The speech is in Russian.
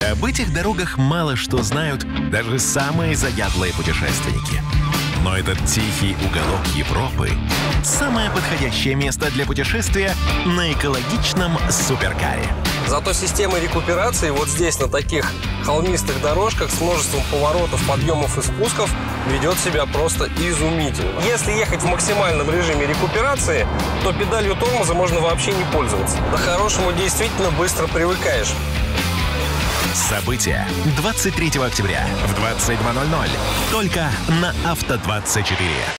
Об этих дорогах мало что знают даже самые заядлые путешественники. Но этот тихий уголок Европы – самое подходящее место для путешествия на экологичном суперкаре. Зато система рекуперации вот здесь, на таких холмистых дорожках с множеством поворотов, подъемов и спусков, ведет себя просто изумительно. Если ехать в максимальном режиме рекуперации, то педалью тормоза можно вообще не пользоваться. К хорошему действительно быстро привыкаешь. События 23 октября в 22:00 только на Авто 24.